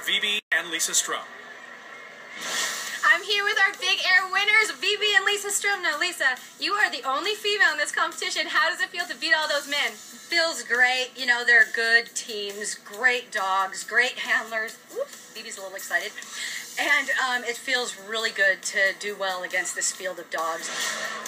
Vivi and Lisa Strum. I'm here with our big air winners, Vivi and Lisa Strum. Now, Lisa, you are the only female in this competition. How does it feel to beat all those men? Feels great. You know, they're good teams, great dogs, great handlers. Oops, Vivi's a little excited. And it feels really good to do well against this field of dogs.